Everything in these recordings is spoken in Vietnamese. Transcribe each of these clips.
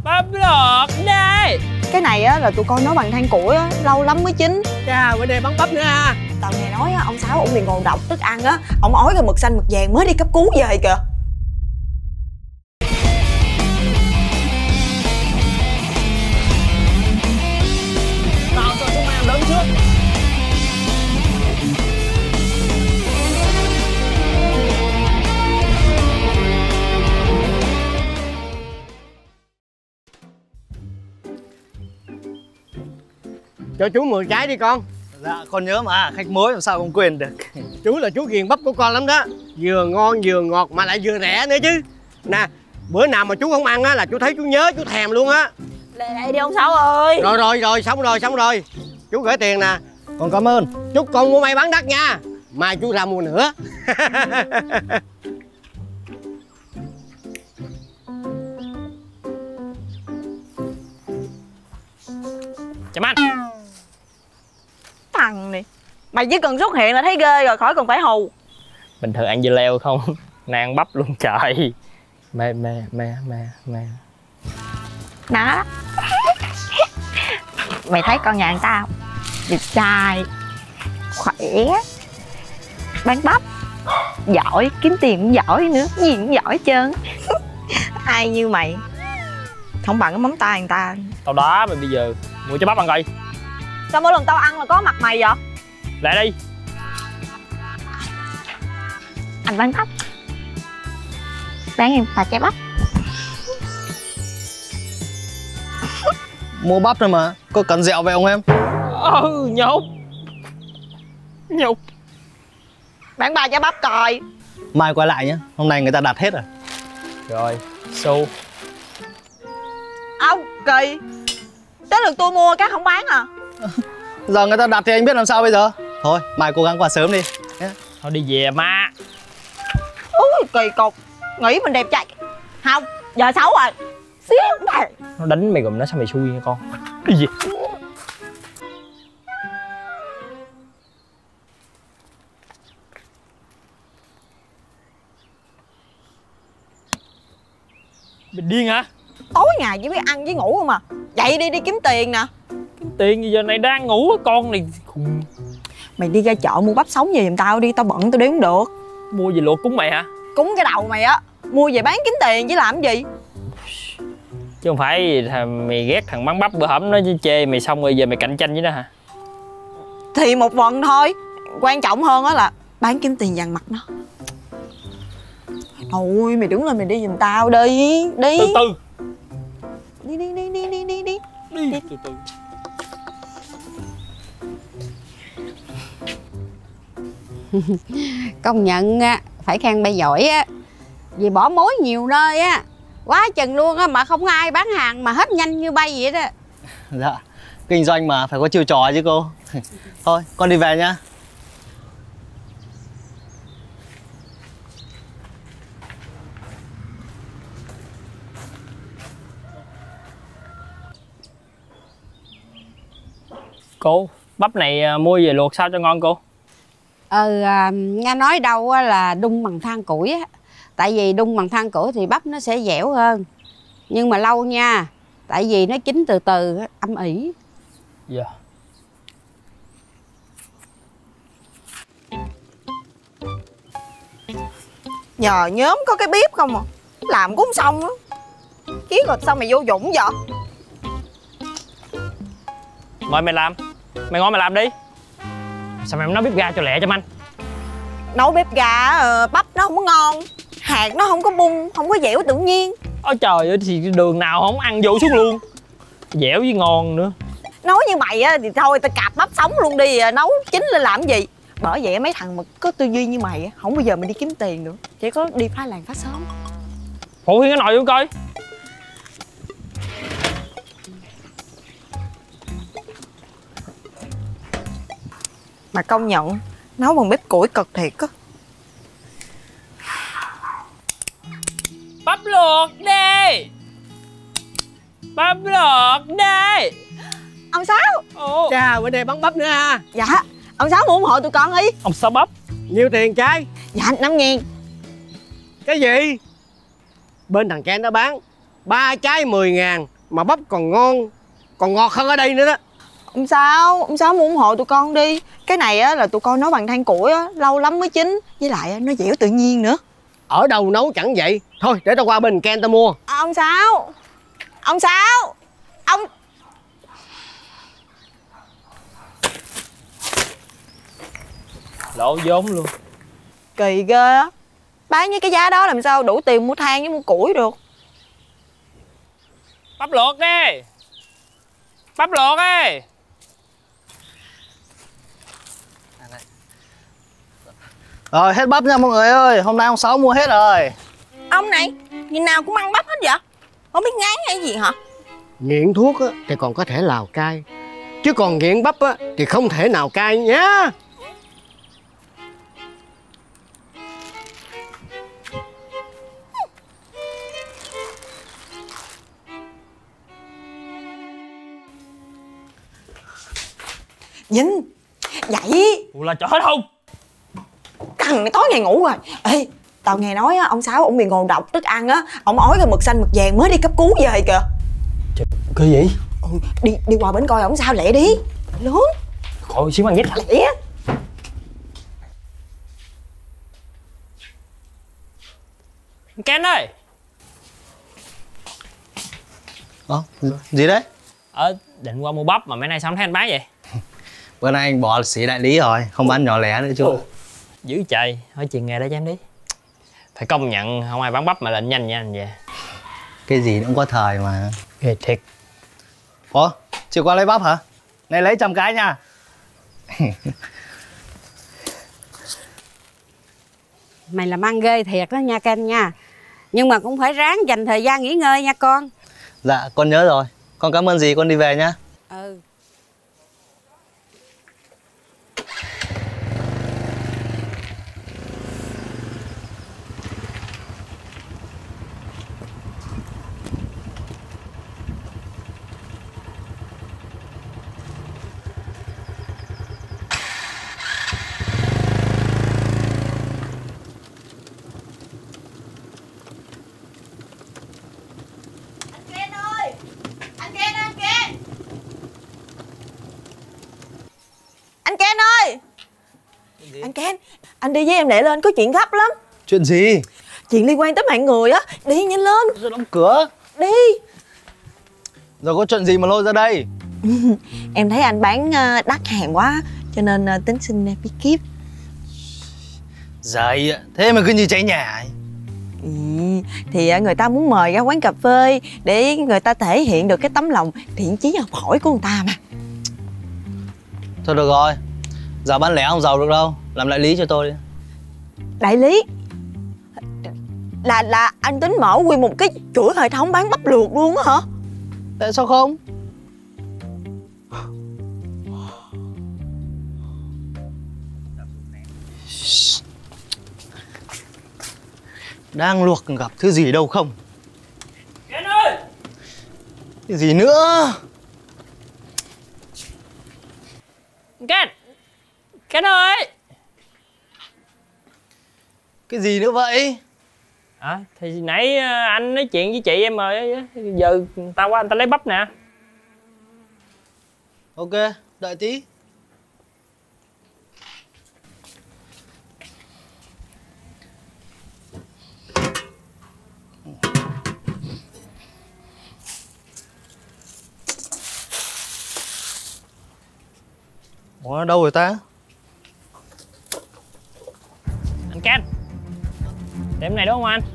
Bắp lọt đây. Cái này á là tụi con nấu bằng than củi á, lâu lắm mới chín. Chà, bữa nay bắn bắp nữa ha. Tao nghe nói á, ông Sáu ông bị ngộ độc thức ăn á, ông ói rồi mực xanh mực vàng mới đi cấp cứu về kìa. Tao cho chúng em lớn trước. Cho chú 10 trái đi con. Dạ con nhớ mà, khách mới làm sao không quên được. Chú là chú ghiền bắp của con lắm đó. Vừa ngon vừa ngọt mà lại vừa rẻ nữa chứ. Nè, bữa nào mà chú không ăn á là chú thấy chú nhớ, chú thèm luôn á. Lên đây đi ông Sáu ơi. Rồi, xong rồi. Chú gửi tiền nè. Con cảm ơn. Chúc con mua may bán đắt nha. Mai chú ra mua nữa. Chăm anh. Thằng này, mày chỉ cần xuất hiện là thấy ghê rồi, khỏi cần phải hù. Bình thường ăn dưa leo không? Nay ăn bắp luôn trời. Mê. Đó. Mày thấy con nhà người ta không? Đẹp trai, khỏe, bán bắp, giỏi, kiếm tiền cũng giỏi nữa, gì cũng giỏi hết trơn. Ai như mày không bằng cái móng tay người ta. Tao đá mày bây giờ. Mua cho bắp ăn coi. Sao mỗi lần tao ăn là có mặt mày vậy? Lại đi. Anh bán bắp, bán em vài trái bắp. Mua bắp thôi mà, có cần dẹo vậy không em? Nhục. Bán 3 trái bắp coi. Mai quay lại nhé, hôm nay người ta đặt hết rồi. Rồi, xu. Ông kỳ, tới lượt tôi mua các không bán à? Giờ người ta đặt thì anh biết làm sao bây giờ? Thôi, mai cố gắng qua sớm đi. Thôi đi về ma. Úi kỳ cục, nghĩ mình đẹp trai. Không, giờ xấu rồi. Xíu này. Nó đánh mày gùm nó sao mày xui nha con. Đi về. Mày điên hả? Tối ngày chỉ biết ăn với ngủ không à. Dậy đi kiếm tiền nè. Kiếm tiền gì giờ này đang ngủ con này khùng. Mày đi ra chợ mua bắp sống về giùm tao đi, tao bận tao đi không được. Mua gì luộc cúng mày hả? Cúng cái đầu mày á. Mua về bán kiếm tiền chứ làm gì. Chứ không phải mày ghét thằng bán bắp bữa hổm nó chê mày xong rồi giờ mày cạnh tranh với nó hả? Thì một phần thôi. Quan trọng hơn á là bán kiếm tiền dằn mặt nó. Thôi mày đứng lên mày đi giùm tao đi. Đi. Từ từ. Đi. Đi từ từ. Công nhận á, phải khen bay giỏi á. Vì bỏ mối nhiều nơi á, quá chừng luôn á, mà không ai bán hàng mà hết nhanh như bay vậy đó. Dạ, kinh doanh mà phải có chiêu trò chứ cô. Thôi, con đi về nhá. Cô, bắp này mua về luộc sao cho ngon cô? Nghe nói đâu á là đun bằng than củi á. Tại vì đun bằng than củi thì bắp nó sẽ dẻo hơn. Nhưng mà lâu nha. Tại vì nó chín từ từ, âm ỉ. Dạ. Nhờ nhóm có cái bếp không à. Làm cũng xong á. Kiết rồi sao mày vô dụng vậy? Mời mày làm. Mày ngon mày làm đi. Sao mày không nói bếp ga cho lẹ cho anh? Nấu bếp ga bắp nó không có ngon. Hạt nó không có bung, không có dẻo tự nhiên. Ôi trời ơi thì đường nào không ăn vô xuống luôn. Dẻo với ngon nữa. Nói như mày á thì thôi tao cạp bắp sống luôn đi, nấu chín lên làm gì. Bởi vậy mấy thằng mà có tư duy như mày á, không bao giờ mày đi kiếm tiền nữa. Chỉ có đi phá làng phá xóm. Phụ Hiên cái nồi vô coi. Mà công nhận nấu bằng bếp củi cực thiệt á. Bắp luộc đi. Bắp luộc đi. Ông Sáu. Ồ. Chà, bữa nay bắn bắp nữa ha. Dạ, ông Sáu muốn ủng hộ tụi con đi. Ông Sáu bắp. Nhiêu tiền trái? Dạ 5.000. Cái gì? Bên thằng Ken nó bán 3 trái 10.000, mà bắp còn ngon, còn ngọt hơn ở đây nữa đó. Ông Sáu muốn ủng hộ tụi con đi. Cái này á là tụi con nấu bằng than củi á, lâu lắm mới chín. Với lại nó dẻo tự nhiên nữa. Ở đâu nấu chẳng vậy. Thôi để tao qua bên Ken tao mua. Ông Sáu, ông Lộ vốn luôn. kỳ ghê á. Bán với cái giá đó làm sao đủ tiền mua than với mua củi được. Bắp luộc đi. Bắp luộc đi. Rồi hết bắp nha mọi người ơi. Hôm nay ông Sáu mua hết rồi. Ông này, nhìn nào cũng ăn bắp hết vậy? Không biết ngán hay gì hả? Nghiện thuốc á, thì còn có thể lào cai, chứ còn nghiện bắp á, thì không thể nào cai nhá. Vinh, dậy. Ủa là chó không? Thằng này tối ngày ngủ rồi. Ê, tao nghe nói á, ông Sáu ổng bị ngộ độc thức ăn á. Ổng ói ra mực xanh mực vàng mới đi cấp cứu về kìa. Cái gì? Đi qua bển coi ổng sao lẹ đi. Lớn. Khỏi xíu ăn nhít. Lẹ. Ken ơi. Gì đấy? Định qua mua bắp mà mấy nay sao không thấy anh bán vậy? Bữa nay anh bỏ xỉ đại lý rồi, không bán nhỏ lẻ nữa chú. Dữ trời, hỏi chuyện nghề đó cho em đi. Phải công nhận không ai bán bắp mà lệnh nhanh nha anh vậy. Cái gì cũng có thời mà. Ghê thiệt. Ủa, chiều qua lấy bắp hả? Này lấy 100 cái nha. Mày làm ăn ghê thiệt đó nha Ken nha. Nhưng mà cũng phải ráng dành thời gian nghỉ ngơi nha con. Dạ, con nhớ rồi. Con cảm ơn dì, con đi về nhá. Ừ. Anh Ken, anh đi với em lẹ lên, có chuyện gấp lắm. Chuyện gì? Chuyện liên quan tới mạng người á. Đi nhanh lên. Rồi đóng cửa. Đi. Rồi có chuyện gì mà lôi ra đây? Em thấy anh bán đắt hàng quá, cho nên tính xin bí kíp. Dậy, thế mà cứ như cháy nhà ấy. Thì người ta muốn mời ra quán cà phê để người ta thể hiện được cái tấm lòng thiện chí học hỏi của người ta mà. Thôi được rồi, giờ bán lẻ không giàu được đâu, làm đại lý cho tôi đi. Đại lý? Là anh tính mở nguyên một cái chuỗi hệ thống bán bắp luộc luôn á hả? Tại sao không? Đang luộc gặp thứ gì đâu không? Ken ơi! Cái gì nữa? Ken! Ken ơi! Cái gì nữa vậy? Thì nãy anh nói chuyện với chị em rồi, giờ tao qua anh ta lấy bắp nè. Ok, đợi tí. Ủa, đâu rồi ta? Anh Ken! Tiệm này đúng không anh?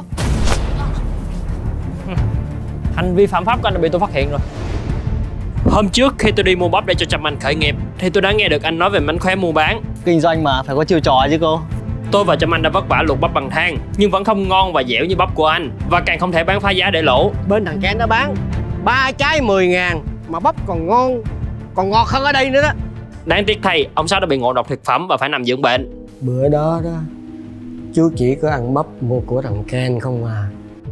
Hành vi phạm pháp của anh đã bị tôi phát hiện rồi. Hôm trước khi tôi đi mua bắp để cho Trâm Anh khởi nghiệp thì tôi đã nghe được anh nói về mánh khóe mua bán. Kinh doanh mà, phải có chiêu trò chứ cô. Tôi và Trâm Anh đã vất vả luộc bắp bằng than nhưng vẫn không ngon và dẻo như bắp của anh, và càng không thể bán phá giá để lỗ. Bên thằng Ken nó bán 3 trái 10.000 mà bắp còn ngon, còn ngọt hơn ở đây nữa đó. Đáng tiếc thay, ông Sáu đã bị ngộ độc thực phẩm và phải nằm dưỡng bệnh. Bữa đó chú chỉ có ăn bắp mua của thằng Ken không à.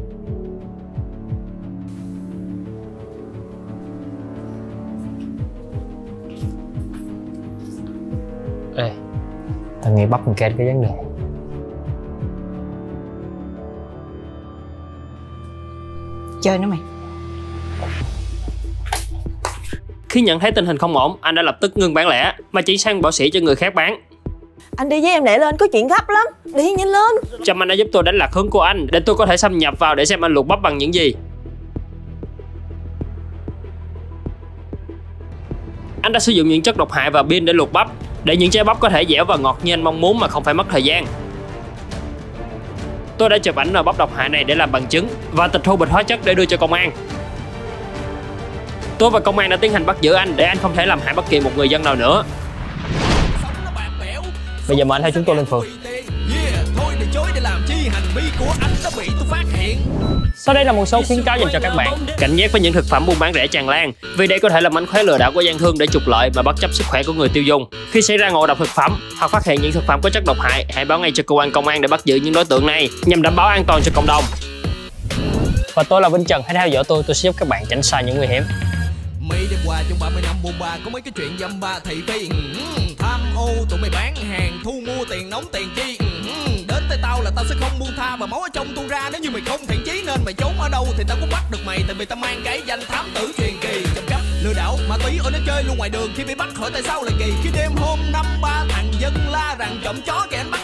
Ê, tao nghĩ bắp thằng Ken có vấn đề. Chơi nữa mày. Khi nhận thấy tình hình không ổn, anh đã lập tức ngừng bán lẻ mà chuyển sang bỏ sỉ cho người khác bán. Anh đi với em lẹ lên, có chuyện gấp lắm. Đi nhanh lên. Trâm Anh đã giúp tôi đánh lạc hướng của anh để tôi có thể xâm nhập vào để xem anh luộc bắp bằng những gì. Anh đã sử dụng những chất độc hại và pin để luộc bắp, để những trái bắp có thể dẻo và ngọt như anh mong muốn mà không phải mất thời gian. Tôi đã chụp ảnh nồi bắp độc hại này để làm bằng chứng và tịch thu bịch hóa chất để đưa cho công an. Tôi và công an đã tiến hành bắt giữ anh để anh không thể làm hại bất kỳ một người dân nào nữa. Bây giờ mời anh theo chúng tôi lên phường. Sau đây là một số khuyến cáo dành cho các bạn. Cảnh giác với những thực phẩm buôn bán rẻ tràn lan, vì đây có thể là mánh khóe lừa đảo của gian thương để trục lợi mà bất chấp sức khỏe của người tiêu dùng. Khi xảy ra ngộ độc thực phẩm hoặc phát hiện những thực phẩm có chất độc hại, hãy báo ngay cho cơ quan công an để bắt giữ những đối tượng này nhằm đảm bảo an toàn cho cộng đồng. Và tôi là Vinh Trần, hãy theo dõi tôi sẽ giúp các bạn tránh xa những nguy hiểm. Mấy đêm qua trong 30 năm buôn ba có mấy cái chuyện dăm ba thị phi. Tham ô tụi mày bán hàng thu mua tiền nóng tiền chi. Đến tay tao là tao sẽ không buông tha và máu ở trong tuôn ra. Nếu như mày không thiện chí nên mày trốn ở đâu thì tao cũng bắt được mày. Tại vì tao mang cái danh thám tử truyền kỳ, trộm cắp lừa đảo ma túy ở nó chơi luôn ngoài đường. Khi bị bắt hỏi tại sao lại kỳ. Khi đêm hôm 5-3 thằng dân la rằng trộm chó kẻ anh bắt